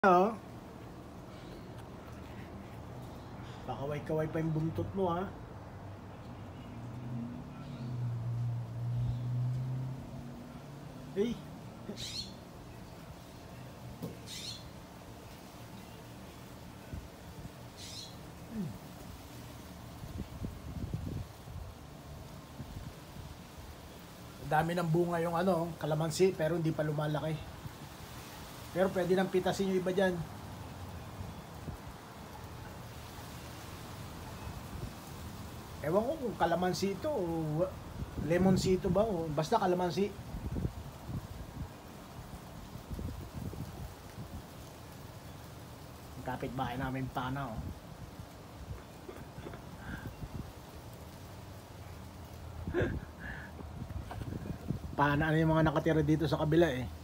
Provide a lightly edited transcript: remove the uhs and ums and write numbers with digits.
Oh, pakaway-kaway pa yung buntot mo ha. Hey. Dami ng bunga yung kalamansi pero hindi pa lumalaki. Pero pwede nang pitasin yung iba dyan. Ewan ko kung kalamansi ito o lemonsi ito ba o basta kalamansi. Ang kapitbahay namin pana oh. Pana yung mga nakatira dito sa kabila eh.